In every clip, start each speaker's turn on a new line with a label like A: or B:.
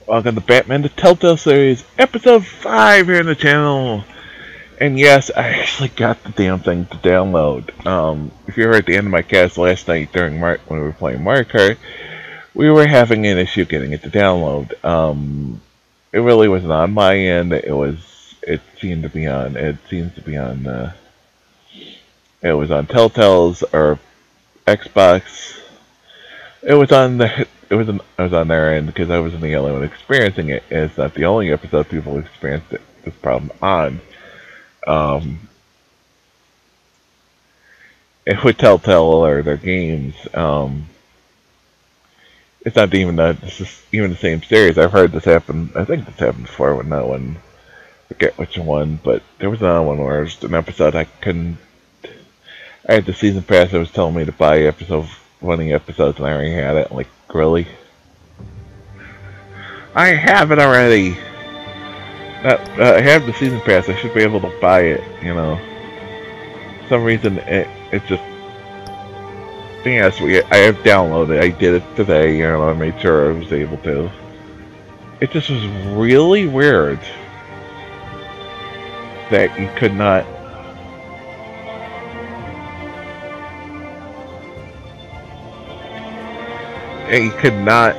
A: Welcome to Batman the Telltale Series, Episode 5 here on the channel. And yes, I actually got the damn thing to download. If you were at the end of my cast last night during when we were playing Mario Kart, we were having an issue getting it to download. It really wasn't on my end. It seemed to be on. It seems to be on. It was on Telltale's or Xbox. It was on the. I was on their end because I wasn't the only one experiencing it. And it's not the only episode people experienced this problem on. It would Telltale or their games. It's not even the same series. I've heard this happen. I think this happened before with that one. I forget which one, but there was another one where it was an episode I couldn't. I had the season pass that was telling me to buy episode 20 episodes, and I already had it. I'm like, really? I have it already. I have the season pass. I should be able to buy it. You know, for some reason it just. Yes, I have downloaded it. I did it today. You know, I made sure I was able to. It just was really weird that you could not. You could not.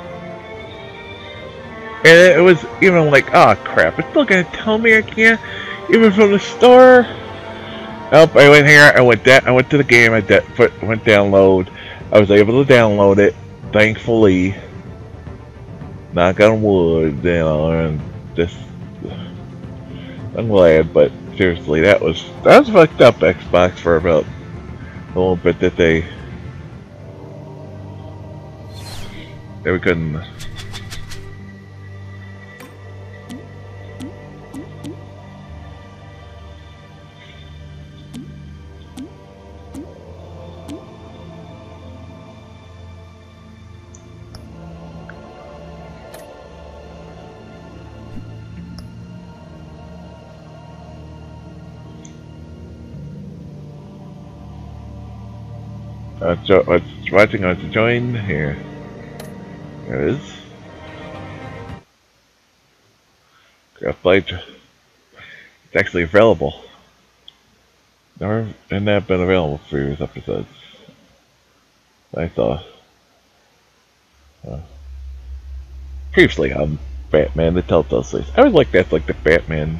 A: And it was even like, oh crap! It's still gonna tell me I can't, even from the store. Oh, I went here. I went to the game. Went download. I was able to download it. Thankfully, knock on wood. You know, and just I'm glad. But seriously, that was fucked up. Xbox for about a little bit that they couldn't. Watching us join here. There it is. Graphite. It's actually available. Never and that been available for previous episodes. I thought. Previously on Batman the Telltale Series. I always like that's like the Batman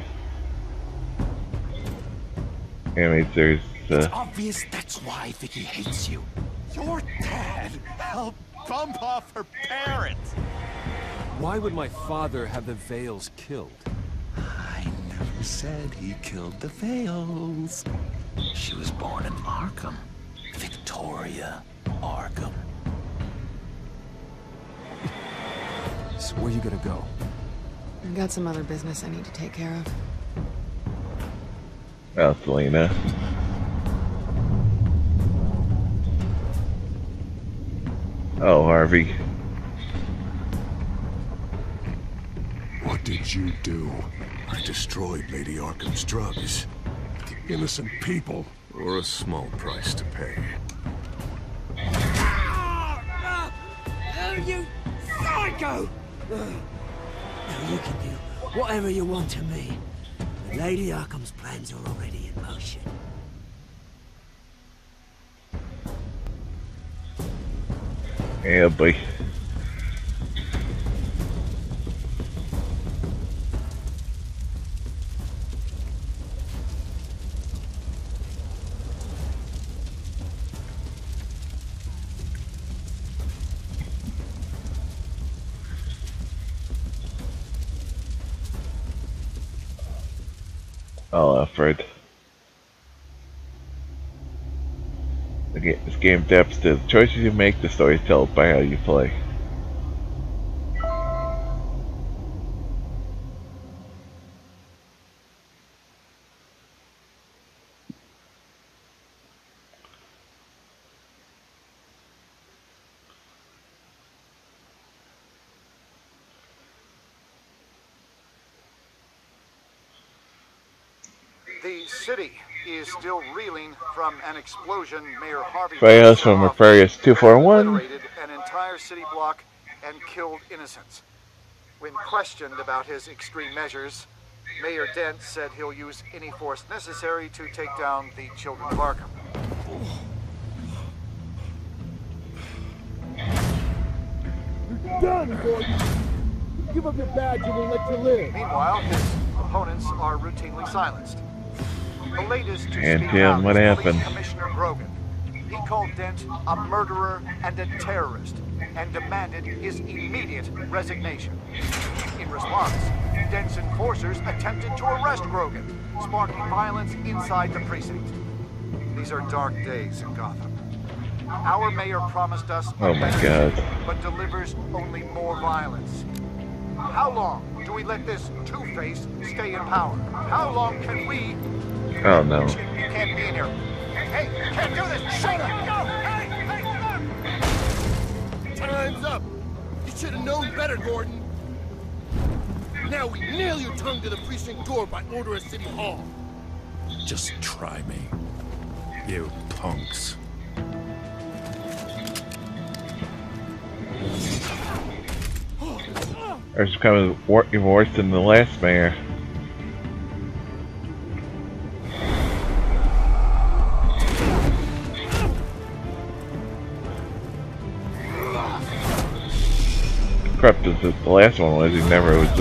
A: animated series.
B: It's obvious that's why Vicky hates you. Your dad helped bump off her parents.
C: Why would my father have the Vales killed?
B: I never said he killed the Vales. She was born in Arkham. Victoria Arkham.
C: So where you gonna go?
D: I've got some other business I need to take care of.
A: Well, Selena. Oh, Harvey.
E: What did you do? I destroyed Lady Arkham's drugs. Innocent people. Or a small price to pay.
F: Oh, you psycho! Now you can do whatever you want to me. But Lady Arkham's plans are already in motion.
A: Yeah, boy. Oh, Alfred. This game adapts to the choices you make, the stories told by how you play.
G: The city is still reeling from an explosion. Mayor Harvey
A: Fires from Aquarius 241.
G: obliterated an entire city block and killed innocents. When questioned about his extreme measures, Mayor Dent said he'll use any force necessary to take down the Children of Arkham.
H: You're done, Gordon! Give up your badge and we'll let you live!
G: Meanwhile, his opponents are routinely silenced. The latest to
A: And
G: speak
A: Tim,
G: out
A: what
G: is
A: happened?
G: Police Commissioner Grogan. He called Dent a murderer and a terrorist, and demanded his immediate resignation. In response, Dent's enforcers attempted to arrest Grogan, sparking violence inside the precinct. These are dark days in Gotham. Our mayor promised us a
A: Oh my
G: better
A: God.
G: city, but delivers only more violence. How long do we let this Two-Face stay in power? How long can we...
A: Oh no.
G: You can't be in here. Hey, you can't do this! Shut up! Go! Hey, come on!
H: Time's up! You should have known better, Gordon! Now we nail your tongue to the precinct door by order of City Hall!
B: Just try me, you punks.
A: It's becoming even worse than the last mayor. Corrupt as the last one was, he never was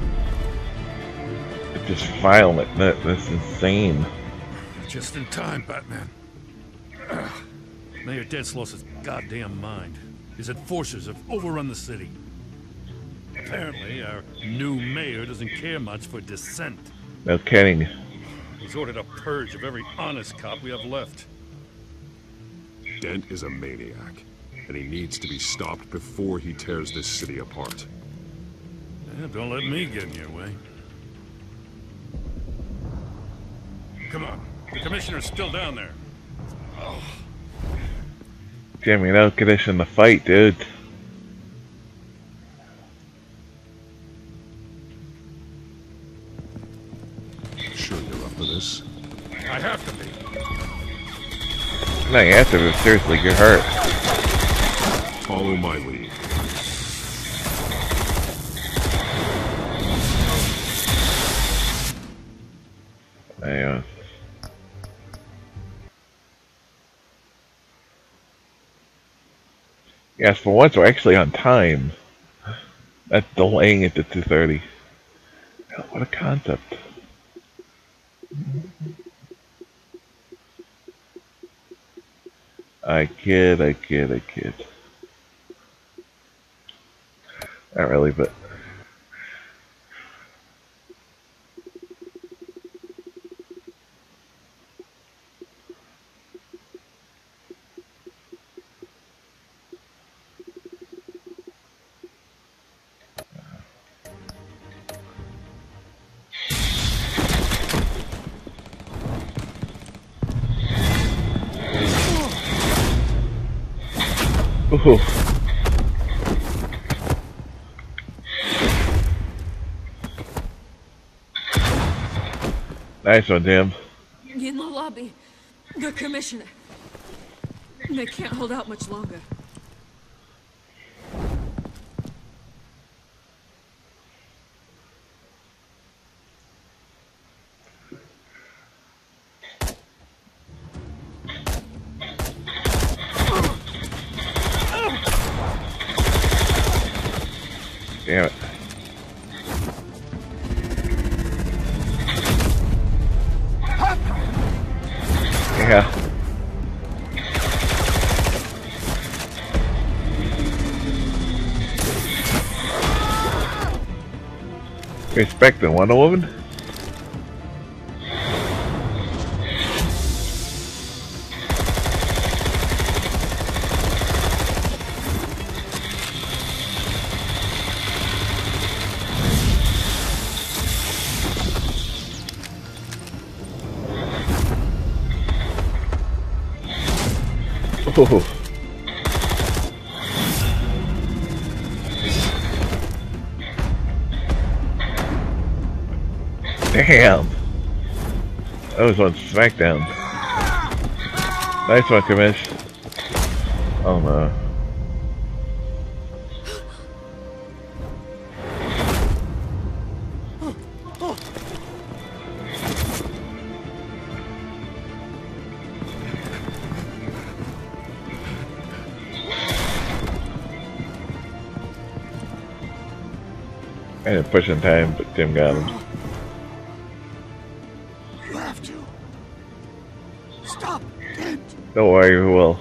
A: just violent. That's insane.
I: Just in time, Batman. Mayor Dent's lost his goddamn mind. His enforcers have overrun the city. Apparently, our new mayor doesn't care much for dissent.
A: No kidding.
I: He's ordered a purge of every honest cop we have left.
E: Dent is a maniac, and he needs to be stopped before he tears this city apart.
I: Yeah, don't let me get in your way. Come on. The commissioner's still down there.
A: Jimmy, no condition to fight, dude.
E: Sure you're up for this?
I: I have to be.
A: No, you have to, but seriously, you're hurt.
E: Follow my lead.
A: Anyway. Yes, for once we're actually on time. That's delaying it to 2:30. Hell, what a concept. I kid. Not really, but... Ooh. Nice one, Tim.
J: In the lobby, the commissioner. They can't hold out much longer.
A: Damn it. Yeah. Respecting Wonder Woman? Ooh. Damn. That was on SmackDown. Nice one, Kamish. Oh no. I didn't push in time, but Tim got him.
H: You have to. Stop, Dent.
A: Don't worry, we will.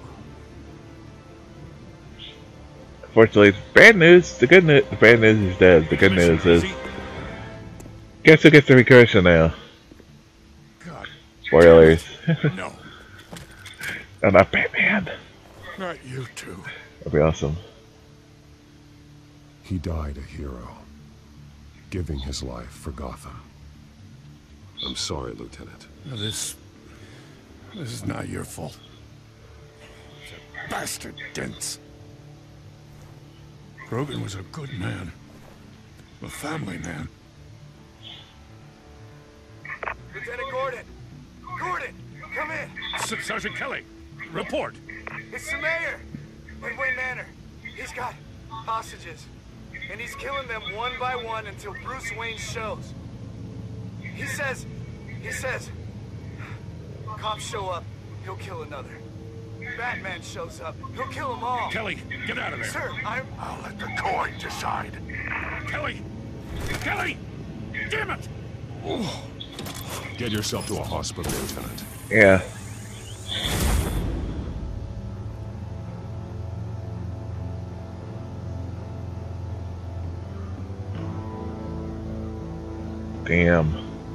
A: Fortunately, it's bad news. The good news, the bad news is dead. The good news is, guess who gets the recursion now?
H: God.
A: Spoilers.
H: No.
A: No, not Batman.
H: Not you two.
A: That'd be awesome.
E: He died a hero, giving his life for Gotham. I'm sorry, Lieutenant.
H: This is not your fault. It's a bastard, Dent. Grogan was a good man. A family man.
G: Lieutenant Gordon! Gordon! Come in!
I: Sergeant Kelly, report.
G: It's the mayor! At Wayne Manor. He's got hostages. And he's killing them one by one until Bruce Wayne shows. He says... Cops show up, he'll kill another. Batman shows up, he'll kill them all.
I: Kelly, get out of there.
G: Sir,
H: I'll let the coin decide.
I: Kelly! Kelly! Damn it!
E: Get yourself to a hospital, Lieutenant.
A: Yeah. Damn.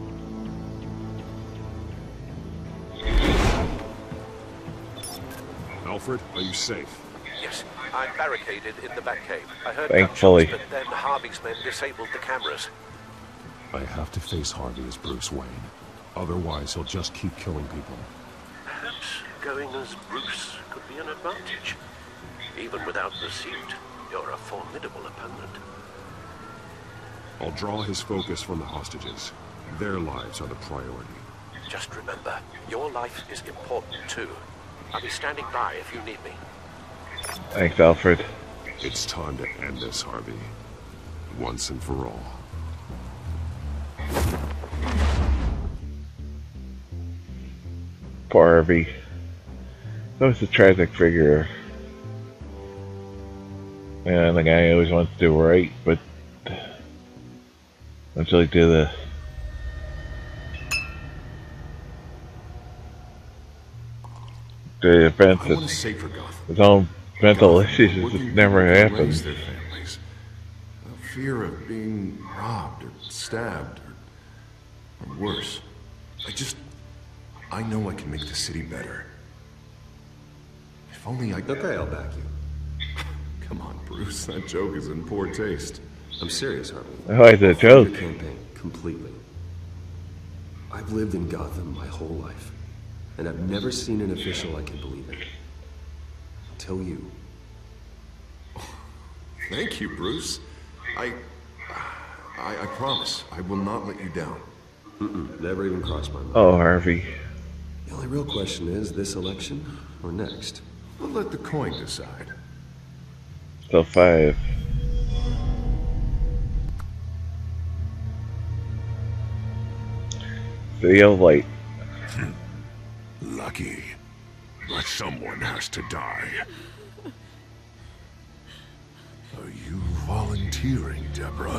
E: Alfred, are you safe?
K: Yes, I'm barricaded in the Batcave. I heard
A: Thankfully.
K: gunshots, but then Harvey's men disabled the cameras.
E: I have to face Harvey as Bruce Wayne. Otherwise, he'll just keep killing people.
K: Perhaps going as Bruce could be an advantage. Even without the suit, you're a formidable opponent.
E: I'll draw his focus from the hostages. Their lives are the priority.
K: Just remember, your life is important too. I'll be standing by if you need me.
A: Thanks, Alfred.
E: It's time to end this, Harvey. Once and for all.
A: Poor Harvey. That was a tragic figure. And the guy always wants to do right, but eventually do the events
E: I want to save for Gotham.
A: his own mental issues just never happened.
E: Raise their families. A fear of being robbed or stabbed or worse. I know I can make the city better. If only I...
L: Okay, I'll back you.
E: Come on, Bruce. That joke is in poor taste.
L: I'm serious, Harvey.
A: I like the joke.
L: Your campaign, completely. I've lived in Gotham my whole life, and I've never seen an official I can believe in. Until you.
E: Thank you, Bruce. I promise I will not let you down.
L: Never even crossed my mind.
A: Oh, Harvey.
L: The only real question is this election or next?
E: We'll let the coin decide.
A: So 5. City of Light.
H: Lucky. But someone has to die. Are you volunteering, Deborah?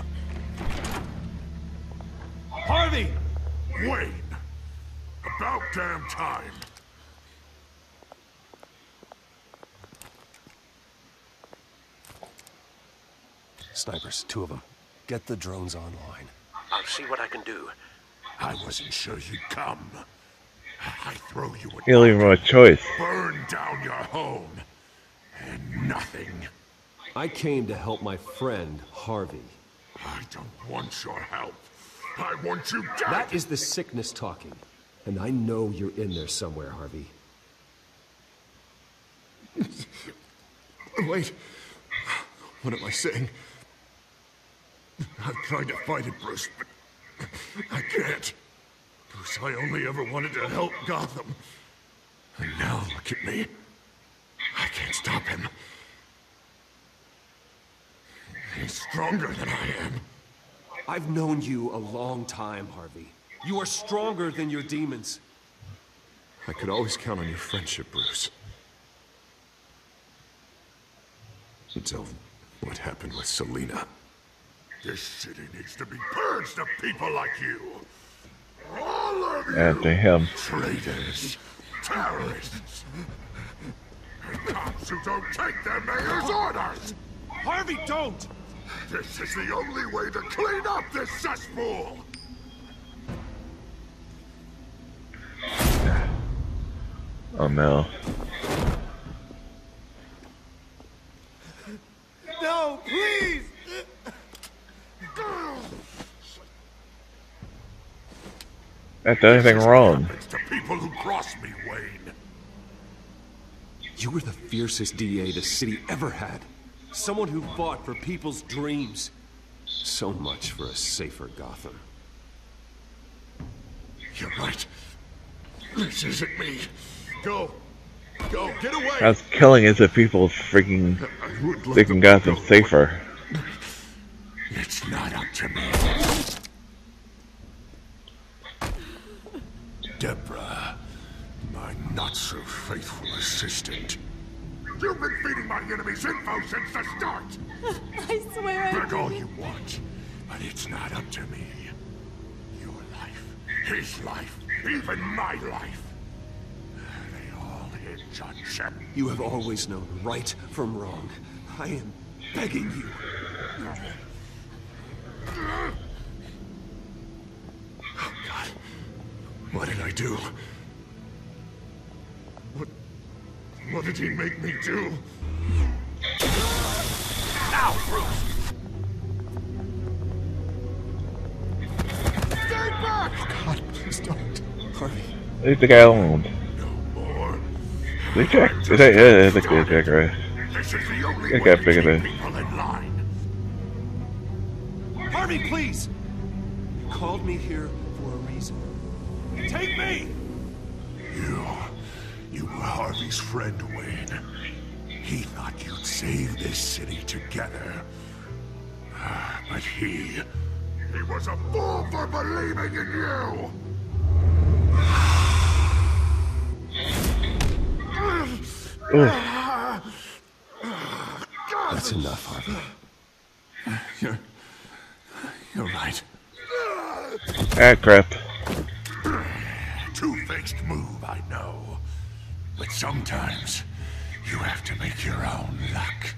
C: Harvey!
H: Wayne! About damn time!
L: Snipers, 2 of them. Get the drones online.
K: I'll see what I can do.
H: I wasn't sure you'd come. I throw you a...
A: You don't even have a choice.
H: Burn down your home. And nothing.
L: I came to help my friend, Harvey.
H: I don't want your help. I want you dead!
L: That is the sickness talking. And I know you're in there somewhere, Harvey.
E: Wait. What am I saying?
H: I've tried to fight it, Bruce, but I can't. Bruce, I only ever wanted to help Gotham. And now look at me. I can't stop him. He's stronger than I am.
L: I've known you a long time, Harvey. You are stronger than your demons.
E: I could always count on your friendship, Bruce. Until what happened with Selina.
H: This city needs to be purged of people like you. All of you!
A: After him.
H: Traitors, terrorists, and cops who don't take their mayor's orders!
C: Harvey, don't!
H: This is the only way to clean up this cesspool!
A: Oh no.
C: No, please!
A: Not done anything wrong.
H: It's to people who cross me, Wayne.
L: You were the fiercest DA the city ever had. Someone who fought for people's dreams. So much for a safer Gotham.
H: You're right. This isn't me. Go. Go, get away!
A: How's killing innocent people freaking making Gotham safer?
H: It's not up to me. Deborah, my not-so-faithful assistant. You've been feeding my enemies info since the start!
J: I swear I
H: Beg all you want, but it's not up to me. Your life, his life, even my life. They all hinge on Shep.
L: You have always known right from wrong. I am begging you.
H: Oh, God. What did I do? What did he make me do? Now, Bruce! Stay back!
L: Oh, God, please don't. Harvey.
A: Leave the guy alone.
H: No more.
A: They check. Yeah, they check, right?
H: This is the only
A: They
H: way
A: got
H: to
A: bigger
H: keep
A: than.
H: people in line.
C: Harvey, please!
L: You called me here for a reason.
C: Take me!
H: You were Harvey's friend, Wayne. He thought you'd save this city together. But he was a fool for believing in you!
L: That's enough, Harvey.
H: You're right.
A: Ah, crap.
H: Two-faced move, I know. But sometimes, you have to make your own luck.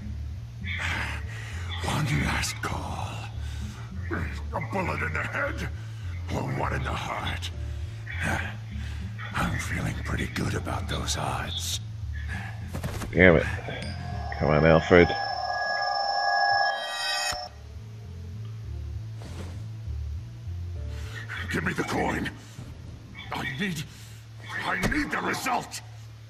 H: One last call. A bullet in the head, or one in the heart. I'm feeling pretty good about those odds.
A: Damn it. Come on, Alfred.
H: Give me the coin. I need the result.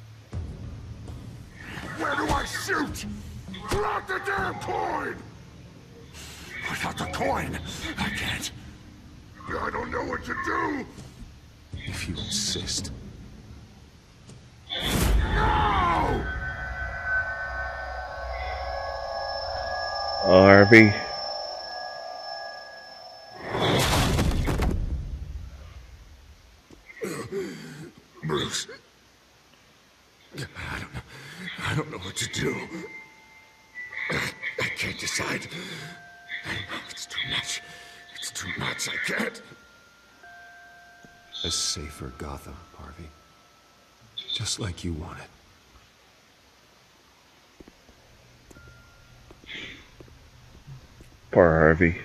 H: Where do I shoot? Grab the damn coin! Without the coin, I can't. I don't know what to do.
L: If you insist.
H: No!
A: Oh, Harvey.
H: Bruce. I don't know what to do. I can't decide. It's too much. It's too much. I can't.
L: A safer Gotham, Harvey. Just like you wanted.
A: Poor Harvey.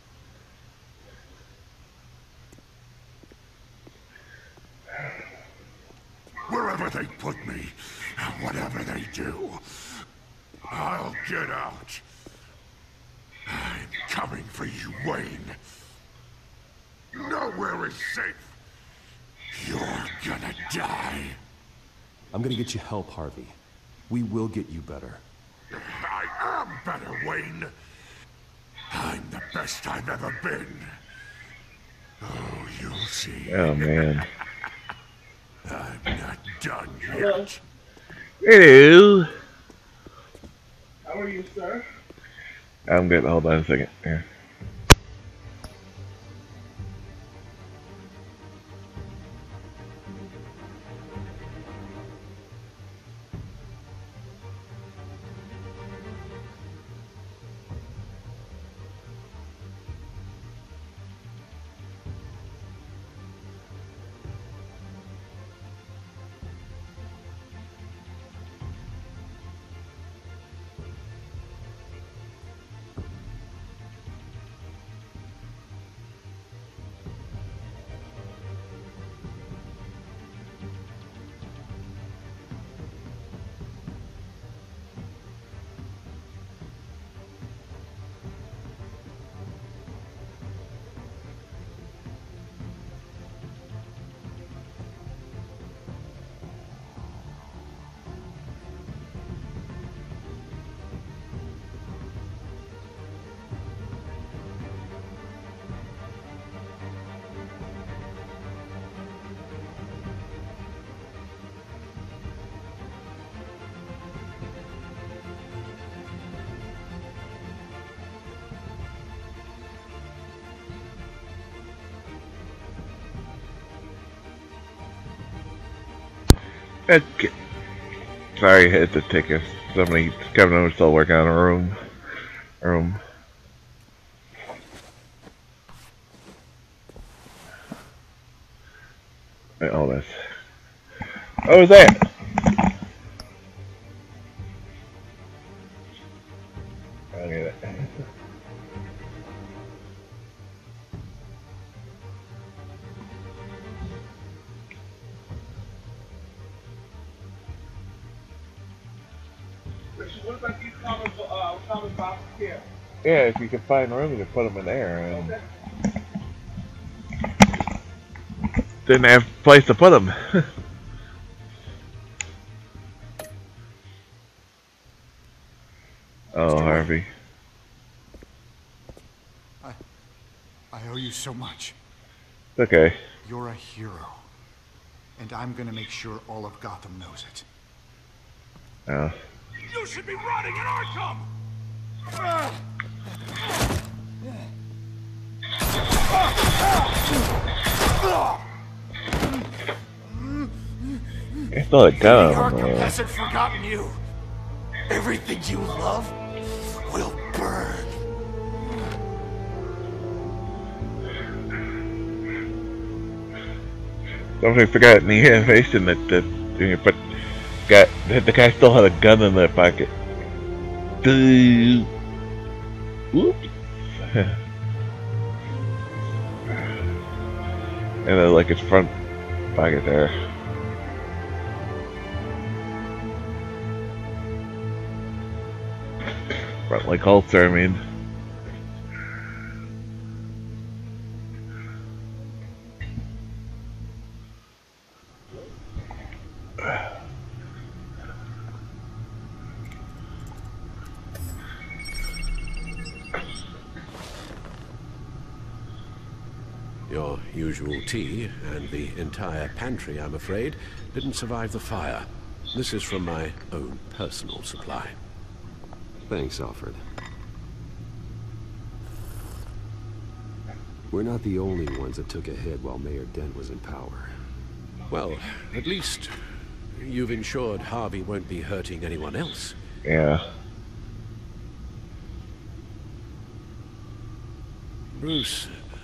H: Wherever they put me, whatever they do, I'll get out. I'm coming for you, Wayne. Nowhere is safe. You're gonna die.
L: I'm gonna get you help, Harvey. We will get you better.
H: I am better, Wayne. I'm the best I've ever been. Oh, you'll see.
A: Oh, man.
H: I'm not done yet.
A: Hello. How are you, sir? I'm good. Hold on a second. Here. Okay. Sorry, I had to take a somebody coming over, still working on a room. Oh, that's. What was that? I'll get it.
M: What about these comic boxes here?
A: Yeah, if you can find room, you can put them in there. And didn't have a place to put them. Oh, Harvey.
G: I owe you so much.
A: Okay.
G: You're a hero. And I'm gonna make sure all of Gotham knows it.
A: Oh.
H: You should be rotting in Arkham!
A: I still had a gun.
G: Arkham hasn't forgotten you. Everything you love will burn.
A: Somebody forgot in the animation that but the guy still had a gun in their pocket. Whoops. And then like his front pocket there. Front like holster, I mean.
K: Your usual tea and the entire pantry, I'm afraid, didn't survive the fire. This is from my own personal supply.
L: Thanks, Alfred. We're not the only ones that took a hit while Mayor Dent was in power.
K: Well, at least you've ensured Harvey won't be hurting anyone else.
A: Yeah.
K: Bruce,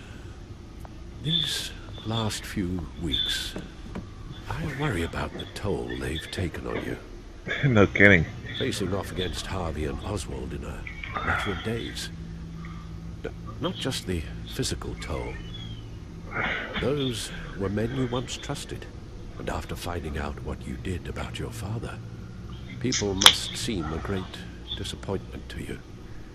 K: these last few weeks, I worry about the toll they've taken on you.
A: No kidding.
K: Facing off against Harvey and Oswald in a matter of days. Not just the physical toll. Those were men you once trusted. And after finding out what you did about your father, people must seem a great disappointment to you.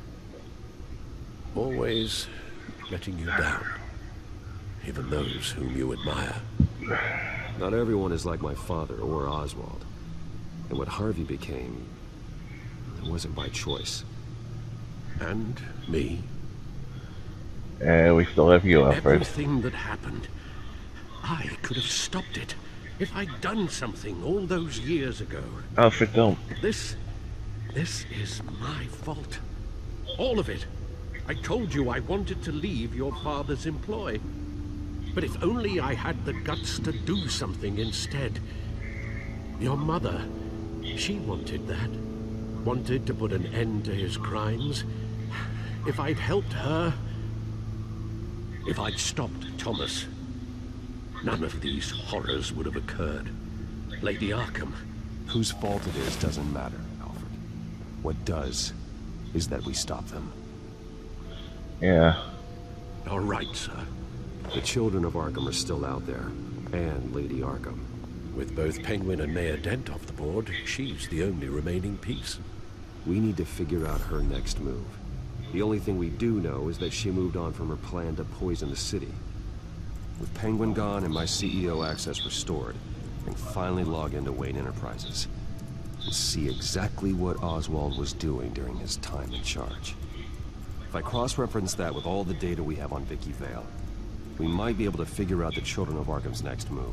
K: Always letting you down. Even those whom you admire.
L: Not everyone is like my father or Oswald. And what Harvey became, it wasn't by choice.
K: And me.
A: And we still have you, Alfred.
K: Everything that happened, I could have stopped it if I'd done something all those years ago.
A: Alfred, don't.
K: This is my fault. All of it. I told you I wanted to leave your father's employ. But if only I had the guts to do something instead. Your mother, she wanted that. Wanted to put an end to his crimes. If I'd helped her, if I'd stopped Thomas, none of these horrors would have occurred. Lady Arkham.
L: Whose fault it is doesn't matter, Alfred. What does is that we stop them.
A: Yeah.
K: All right, sir.
L: The children of Arkham are still out there, and Lady Arkham.
K: With both Penguin and Mayor Dent off the board, she's the only remaining piece.
L: We need to figure out her next move. The only thing we do know is that she moved on from her plan to poison the city. With Penguin gone and my CEO access restored, I can finally log into Wayne Enterprises and see exactly what Oswald was doing during his time in charge. If I cross-reference that with all the data we have on Vicky Vale, we might be able to figure out the Children of Arkham's next move.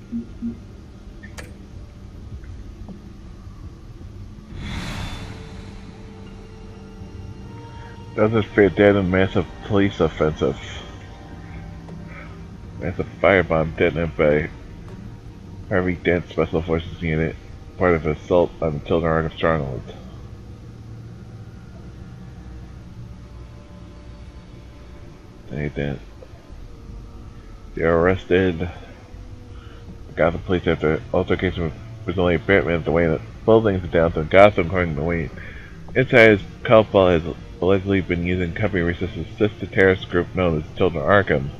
A: Doesn't fit dead in massive police offensive. Massive firebomb detonated by Harvey Dent Special Forces Unit, part of an assault on the Children Arkham Stronghold. They didn't. They were arrested. Gotham police after altercation with only Batman the way that buildings in downtown Gotham, according to Wayne. Inside, his Cowball has allegedly been using company resources to assist the terrorist group known as Children of Arkham.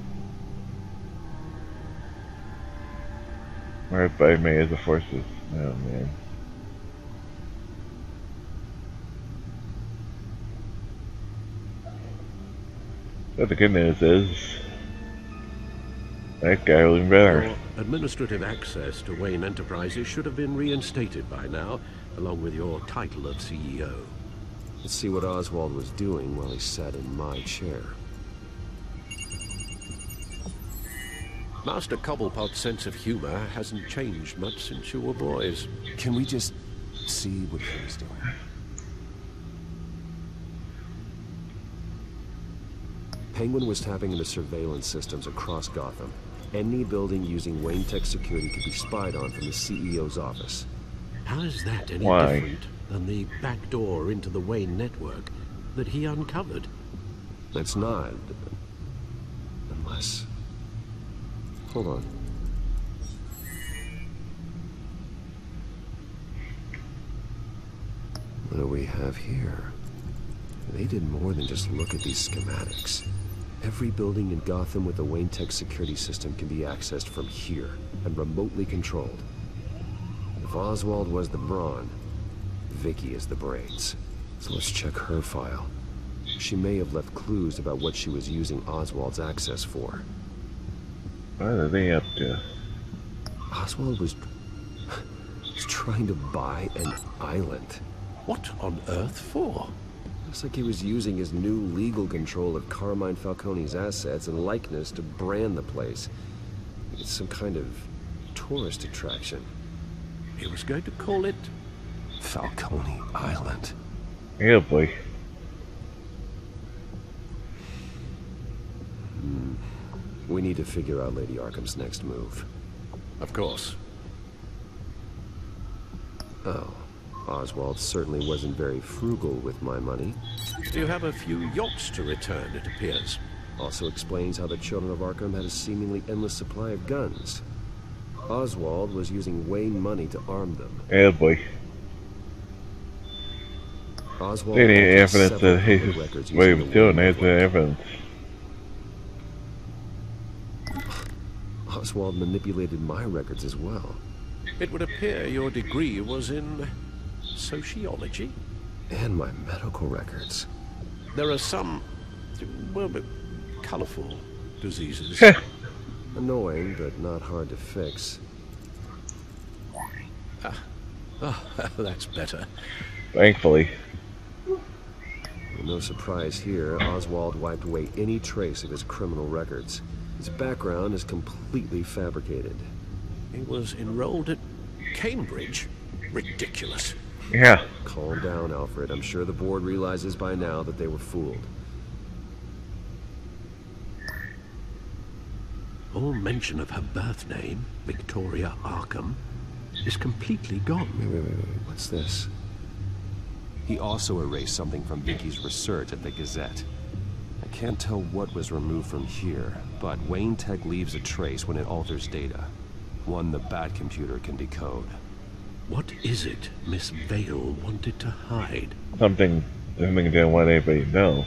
A: Murdered by May as the forces. Oh man. But the good news is, that guy was even better.
K: Your administrative access to Wayne Enterprises should have been reinstated by now, along with your title of CEO.
L: Let's see what Oswald was doing while he sat in my chair.
K: Master Cobblepot's sense of humor hasn't changed much since you were boys.
L: Can we just see what he was doing? Penguin was tapping into surveillance systems across Gotham. Any building using Wayne Tech security could be spied on from the CEO's office.
K: How is that any
A: Why?
K: different than the back door into the Wayne network that he uncovered?
L: That's not. Unless. Hold on. What do we have here? They did more than just look at these schematics. Every building in Gotham with the Wayne Tech security system can be accessed from here and remotely controlled. If Oswald was the brawn, Vicky is the brains. So let's check her file. She may have left clues about what she was using Oswald's access for.
A: What are they up to?
L: Oswald was trying to buy an island.
K: What on earth for?
L: Looks like he was using his new legal control of Carmine Falcone's assets and likeness to brand the place. It's some kind of tourist attraction.
K: He was going to call it
L: Falcone Island.
A: Yeah, boy.
L: We need to figure out Lady Arkham's next move.
K: Of course.
L: Oh. Oswald certainly wasn't very frugal with my money.
K: You have a few yachts to return, it appears.
L: Also explains how the Children of Arkham had a seemingly endless supply of guns. Oswald was using Wayne money to arm them.
A: Yeah, boy.
L: Oswald
A: They need evidence that his way of doing it. They had evidence.
L: Oswald manipulated my records as well.
K: It would appear your degree was in sociology.
L: And my medical records.
K: There are some, well, colorful diseases.
L: Annoying, but not hard to fix.
K: That's better.
A: Thankfully.
L: No surprise here, Oswald wiped away any trace of his criminal records. His background is completely fabricated.
K: He was enrolled at Cambridge? Ridiculous.
A: Yeah.
L: Calm down, Alfred. I'm sure the board realizes by now that they were fooled.
K: All mention of her birth name, Victoria Arkham, is completely gone.
L: Wait. What's this?
N: He also erased something from Vicky's research at the Gazette.
L: I can't tell what was removed from here,
N: But Wayne Tech leaves a trace when it alters data. One the Bat computer can decode.
K: What is it Miss Vale wanted to hide?
A: Something didn't want anybody to know.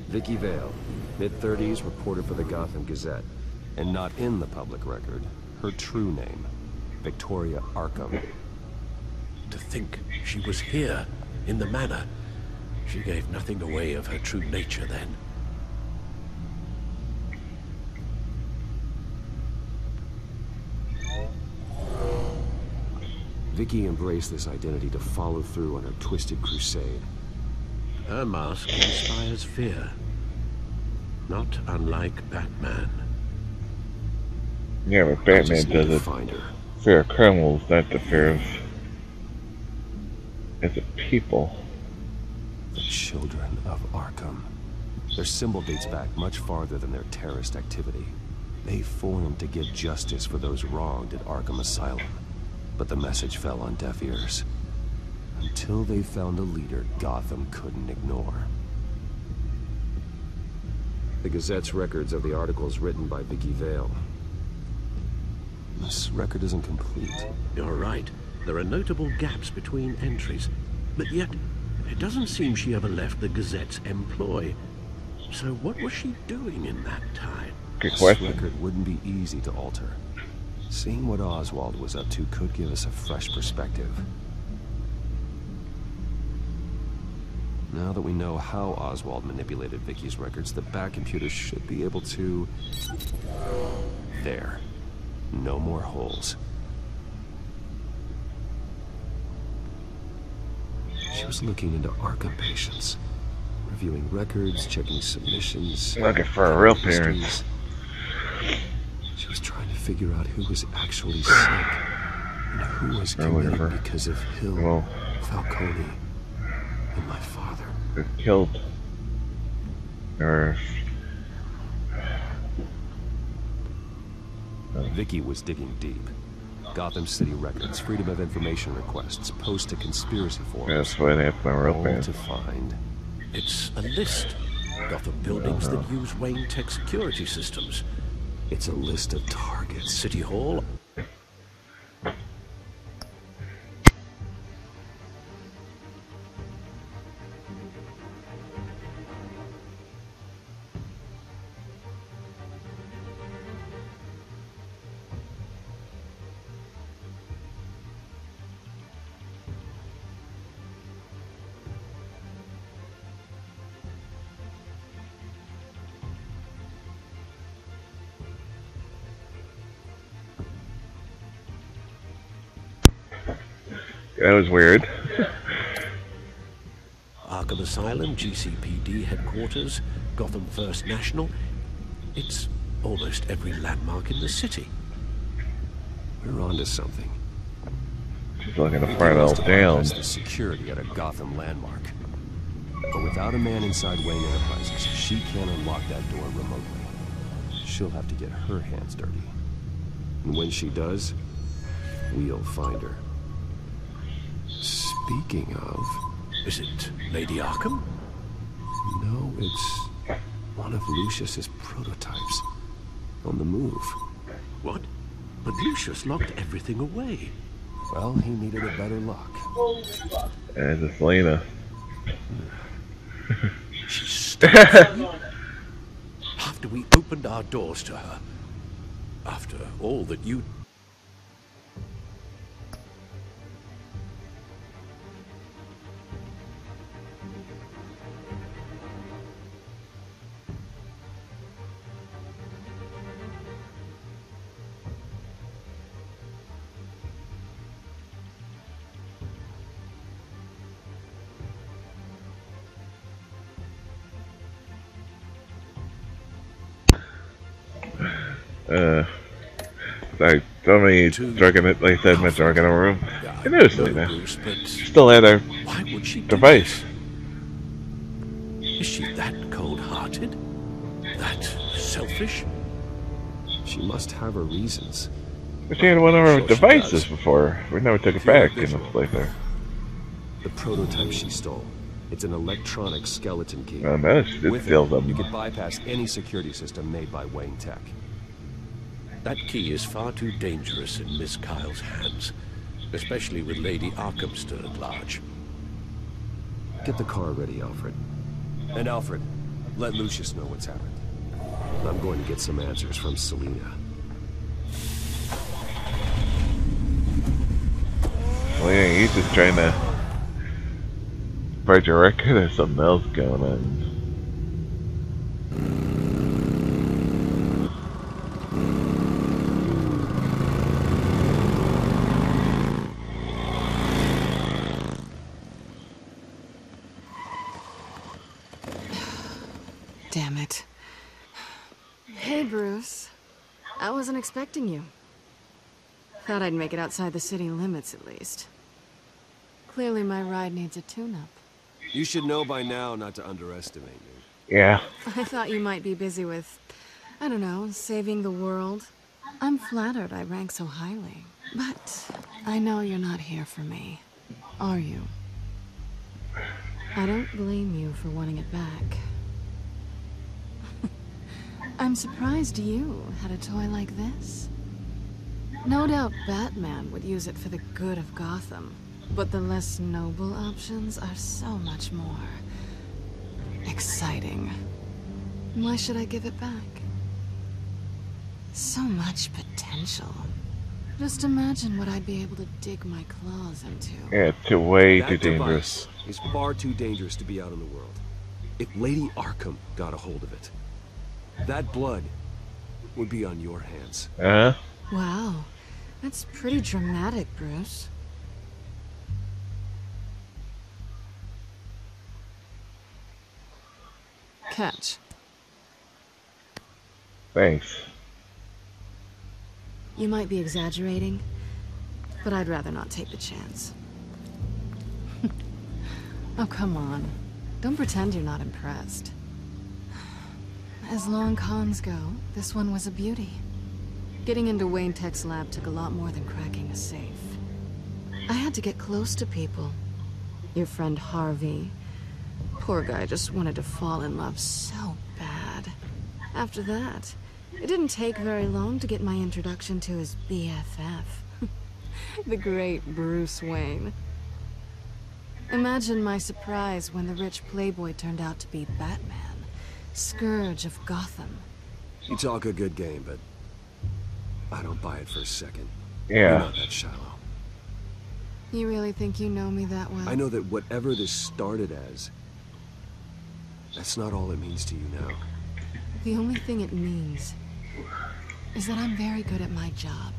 L: Vicky Vale, mid-30s, reporter for the Gotham Gazette. And not in the public record, her true name, Victoria Arkham.
K: To think she was here, in the manor. She gave nothing away of her true nature then.
L: Vicky embraced this identity to follow through on her twisted crusade.
K: Her mask inspires fear. Not unlike Batman.
A: Yeah, but Batman does it. Fear of criminals, not the fear of the people.
L: The Children of Arkham. Their symbol dates back much farther than their terrorist activity. They formed to give justice for those wronged at Arkham Asylum. But the message fell on deaf ears. Until they found a leader Gotham couldn't ignore. The Gazette's records of the articles written by Vicky Vale. This record isn't complete.
K: You're right. There are notable gaps between entries. But yet, it doesn't seem she ever left the Gazette's employ. So what was she doing in that time?
A: Good question.
L: This record wouldn't be easy to alter. Seeing what Oswald was up to could give us a fresh perspective. Now that we know how Oswald manipulated Vicky's records, the Batcomputer should be able to... There. No more holes. She was looking into Arkham patients. Reviewing records, checking submissions...
A: Looking for a real parent.
L: She was trying to figure out who was actually sick. And who was committed because of Hill, Falcone, and my father.
A: They're killed. Or...
L: Vicky was digging deep. Gotham City records, Freedom of Information requests, post to conspiracy forums.
A: That's why they have my real parents.
L: To find.
K: It's a list. Gotham buildings that use Wayne Tech security systems.
L: It's a list of targets.
K: City Hall.
A: That was weird.
K: Arkham Asylum, GCPD headquarters, Gotham First National. It's almost every landmark in the city.
L: We're onto something.
A: She's looking to find out down.
L: The security at a Gotham landmark. But without a man inside Wayne Enterprises, she can't unlock that door remotely. She'll have to get her hands dirty. And when she does, we'll find her. Speaking of...
K: Is it Lady Arkham?
L: No, it's one of Lucius's prototypes. On the move.
K: What? But Lucius locked everything away.
L: Well, he needed a better lock.
A: And it's Lena.
K: She stopped me after we opened our doors to her. After all that you...
A: Sorry, somebody drugging it, like I said, my drug in a room. I noticed Lena. Still had her device.
K: Is she that cold-hearted? That selfish?
L: She must have her reasons.
A: But she had one of her devices before. We never took it back in the place there.
L: The prototype she stole. It's an electronic skeleton key.
A: I know, she did steal them.
L: You could bypass any security system made by Wayne Tech.
K: That key is far too dangerous in Miss Kyle's hands, especially with Lady Arkham still at large.
L: Get the car ready, Alfred. And Alfred, Let Lucius know what's happened. I'm going to get some answers from Selina.
A: Well, yeah, he's just trying to break your record or something else going on.
D: Damn it. Hey, Bruce. I wasn't expecting you. Thought I'd make it outside the city limits, at least. Clearly my ride needs a tune-up.
L: You should know by now not to underestimate me.
A: Yeah.
D: I thought you might be busy with, I don't know, saving the world. I'm flattered I rank so highly. But I know you're not here for me, are you? I don't blame you for wanting it back. I'm surprised you had a toy like this. No doubt Batman would use it for the good of Gotham, but the less noble options are so much more exciting. Why should I give it back? So much potential. Just imagine what I'd be able to dig my claws into.
A: Yeah, it's way
L: That
A: too dangerous.
L: device is far too dangerous to be out in the world. If Lady Arkham got a hold of it, that blood would be on your hands.
D: Wow, that's pretty dramatic, Bruce. Catch.
A: Thanks.
D: You might be exaggerating, but I'd rather not take the chance. Oh, come on. Don't pretend you're not impressed. As long cons go, this one was a beauty. Getting into Wayne Tech's lab took a lot more than cracking a safe. I had to get close to people. Your friend Harvey. Poor guy just wanted to fall in love so bad. After that, it didn't take very long to get my introduction to his BFF. The great Bruce Wayne. Imagine my surprise when the rich playboy turned out to be Batman, Scourge of Gotham.
L: You talk a good game, but I don't buy it for a second.
A: Yeah.
L: You're not that shallow.
D: You really think you know me that well?
L: I know that whatever this started as, that's not all it means to you now.
D: The only thing it means is that I'm very good at my job.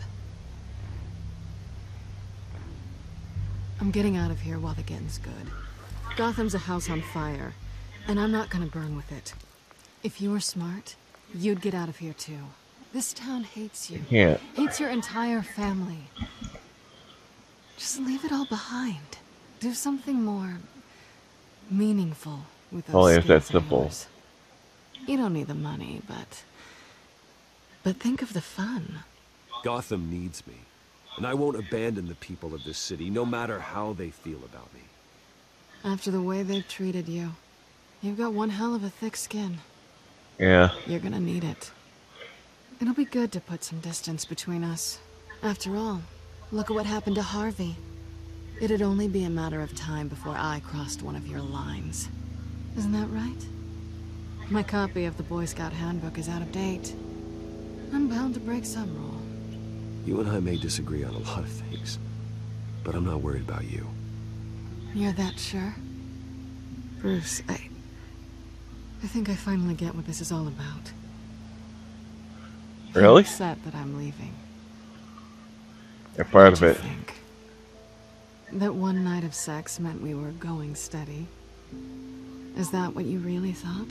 D: I'm getting out of here while the getting's good. Gotham's a house on fire, and I'm not gonna burn with it. If you were smart, you'd get out of here too. This town hates you.
A: Yeah.
D: Hates your entire family. Just leave it all behind. Do something more meaningful with those
A: Only if that's
D: skills of
A: simple.
D: yours. You don't need the money, but think of the fun.
L: Gotham needs me, and I won't abandon the people of this city, no matter how they feel about me.
D: After the way they've treated you, you've got one hell of a thick skin.
A: Yeah.
D: You're gonna need it. It'll be good to put some distance between us. After all, look at what happened to Harvey. It'd only be a matter of time before I crossed one of your lines. Isn't that right? My copy of the Boy Scout Handbook is out of date. I'm bound to break some rule.
L: You and I may disagree on a lot of things, but I'm not worried about you.
D: You're that sure? Bruce, I think I finally get what this is all about.
A: Really?
D: I'm upset that I'm leaving.
A: You're part of
D: What
A: it.
D: do you think? That one night of sex meant we were going steady. Is that what you really thought?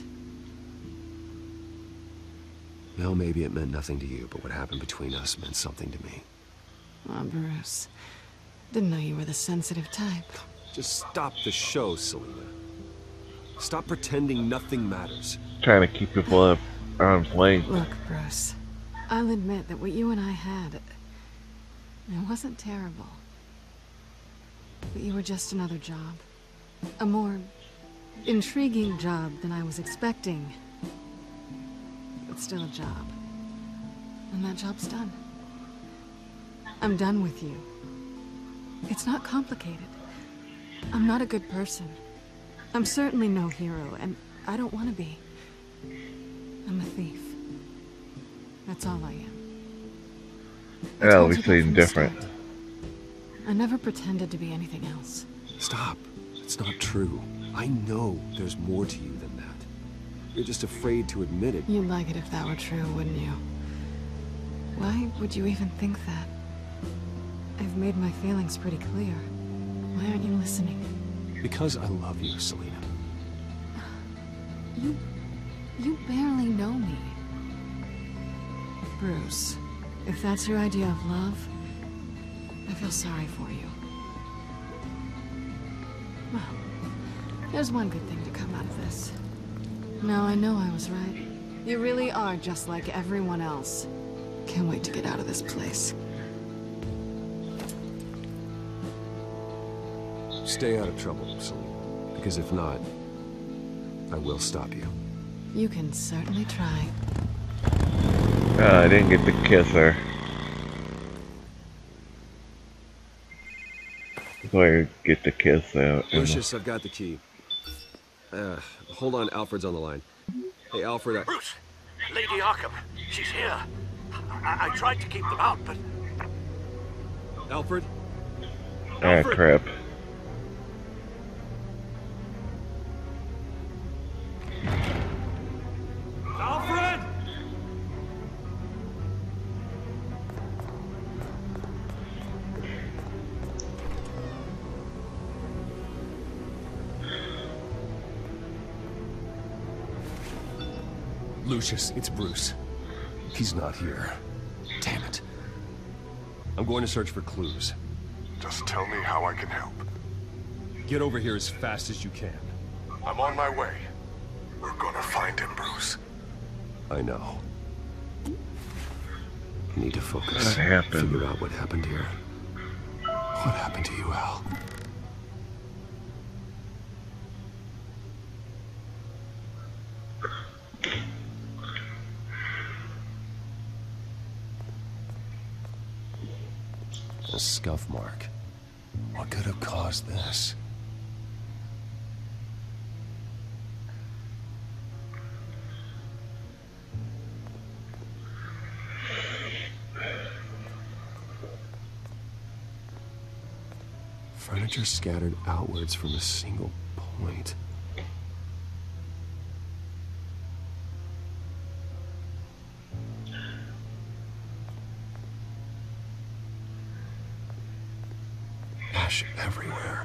L: Well, maybe it meant nothing to you, but what happened between us meant something to me.
D: Oh, Bruce. Didn't know you were the sensitive type.
L: Just stop the show, Selina. Stop pretending nothing matters.
A: Trying to keep people at arm's length.
D: Look, Bruce. I'll admit that what you and I had, it wasn't terrible. But you were just another job. A more intriguing job than I was expecting. But still a job. And that job's done. I'm done with you. It's not complicated. I'm not a good person. I'm certainly no hero, and I don't want to be. I'm a thief. That's all I am.
A: Yeah, we say different.
D: I never pretended to be anything else.
L: Stop. It's not true. I know there's more to you than that. You're just afraid to admit it.
D: You'd like it if that were true, wouldn't you? Why would you even think that? I've made my feelings pretty clear. Why aren't you listening?
L: Because I love you, Selina.
D: You barely know me. Bruce, if that's your idea of love, I feel sorry for you. Well, there's one good thing to come out of this. Now I know I was right. You really are just like everyone else. Can't wait to get out of this place.
L: Stay out of trouble, Selina. Because if not, I will stop you.
D: You can certainly try.
A: I didn't get to kiss her. So I get to kiss her.
L: Lucius, I've got the key. Hold on, Alfred's on the line. Hey, Alfred,
O: Bruce! Lady Arkham, she's here. I tried to keep them out, but...
L: Alfred?
A: Ah, crap.
O: Alfred!
L: Lucius, it's Bruce. He's not here. Damn it. I'm going to search for clues.
H: Just tell me how I can help.
L: Get over here as fast as you can.
H: I'm on my way. We're gonna find him, Bruce.
L: I know. You need to focus.
A: What happened?
L: Figure out what happened here. What happened to you, Al? A scuff mark. What could have caused this? Furniture scattered outwards from a single point. Ash everywhere.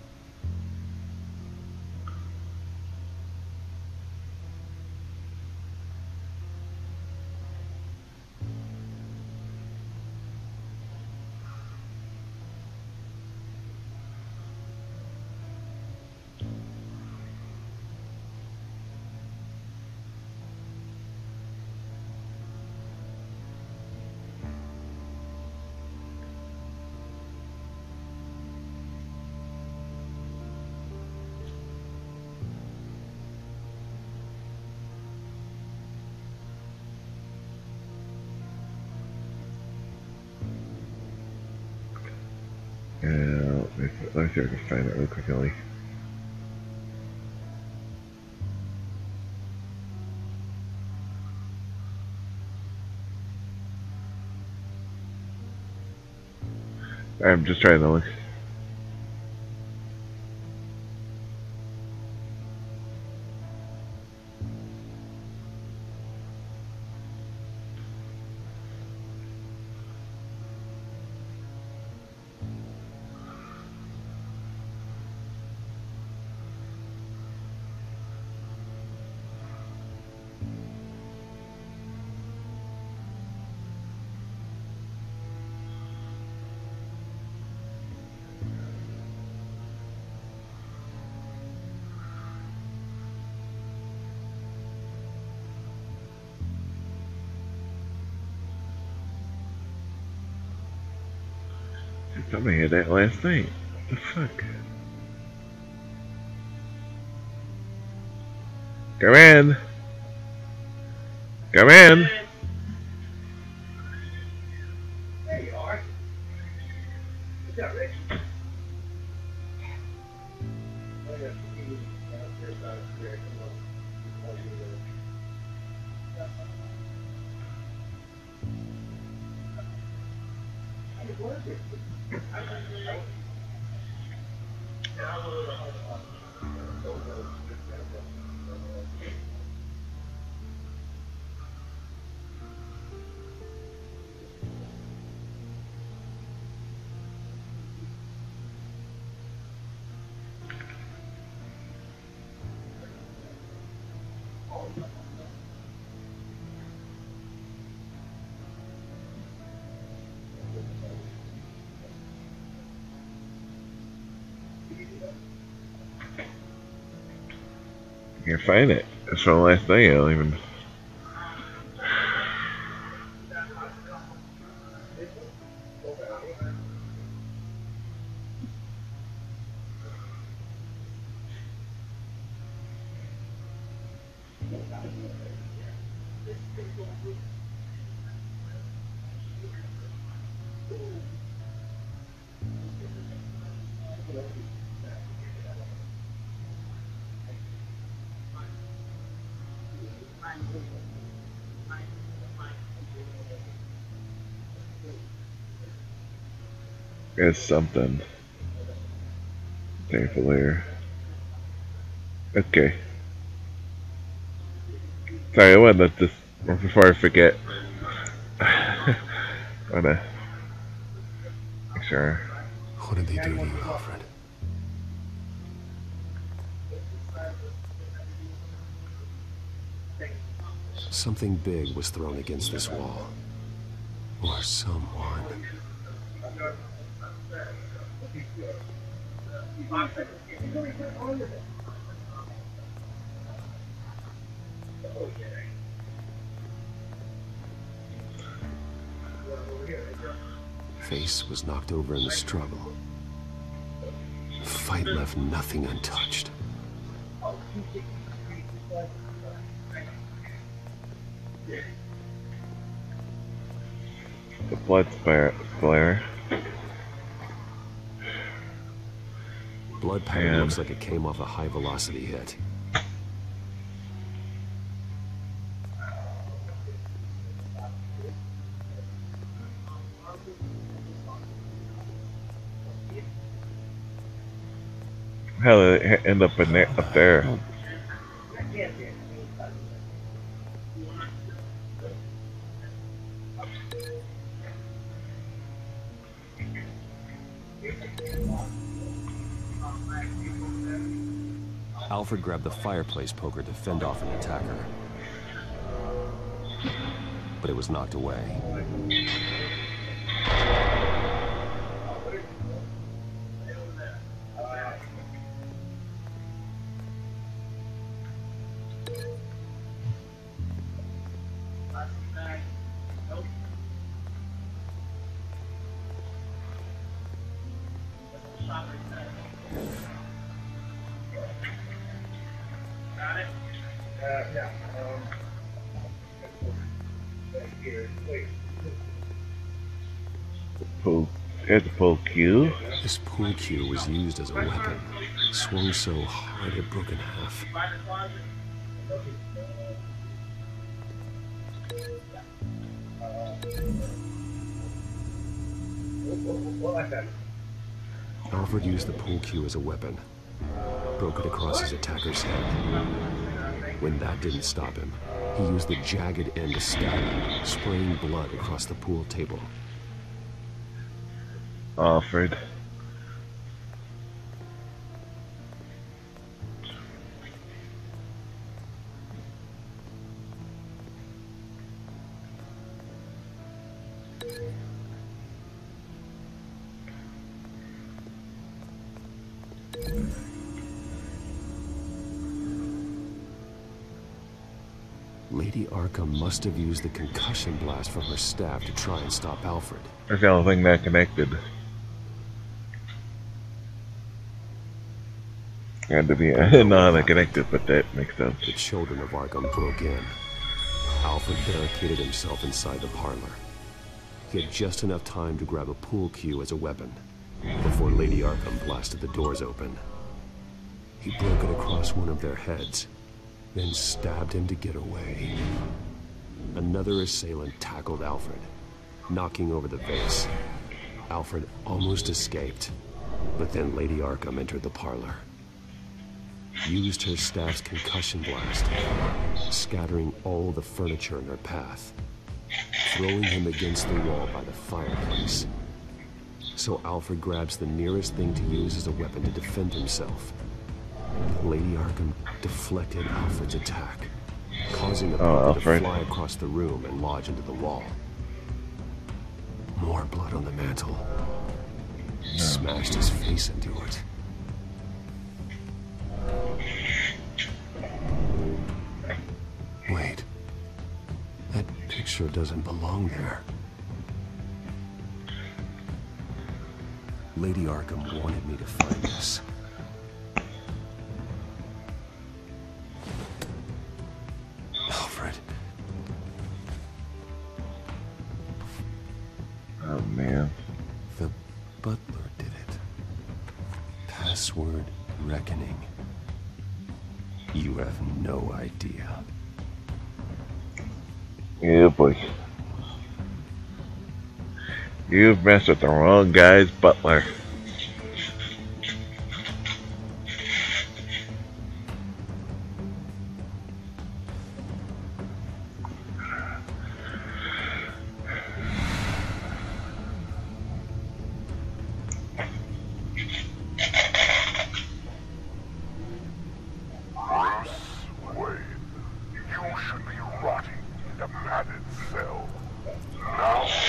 A: Let's see if I can find it real quickly. I'm just trying to look. Somebody had that last night. What the fuck? Come in. Come in.
M: There you are. What's up, Rich?
A: Can't find it. It's from last night. I don't even. There's something. Thankful later. Okay. Sorry, I want to let this before I forget. I wanna make sure.
L: What did they do to you, Alfred? Something big was thrown against this wall. Or someone. Face was knocked over in the struggle. The fight left nothing untouched.
A: The blood splatter.
L: Blood pattern looks like it came off a high-velocity hit.
A: How did it end up in there, up there?
L: Alfred grabbed the fireplace poker to fend off an attacker. But it was knocked away.
A: There's a pool cue.
L: This pool cue was used as a weapon. Swung so hard it broke in half. Alfred used the pool cue as a weapon. Broke it across his attacker's head. When that didn't stop him, he used the jagged end to stab him, spraying blood across the pool table.
A: Alfred.
L: Lady Arkham must have used the concussion blast from her staff to try and stop Alfred.
A: That's the only thing that connected. Had to be. I didn't know how they connected, but that makes sense.
L: The children of Arkham broke in. Alfred barricaded himself inside the parlor. He had just enough time to grab a pool cue as a weapon before Lady Arkham blasted the doors open. He broke it across one of their heads, then stabbed him to get away. Another assailant tackled Alfred, knocking over the vase. Alfred almost escaped, but then Lady Arkham entered the parlor. Used her staff's concussion blast, scattering all the furniture in her path, throwing him against the wall by the fireplace. So Alfred grabs the nearest thing to use as a weapon to defend himself. Lady Arkham deflected Alfred's attack, causing the puppet to fly across the room and lodge into the wall. More blood on the mantle. He smashed his face into it. Wait. That picture doesn't belong there. Lady Arkham wanted me to find this. Alfred.
A: Oh, man.
L: The butler did it. Password reckoning. You have no idea.
A: Yeah, boy. You've messed with the wrong guy's butler.
H: You should be rotting in a padded cell. Now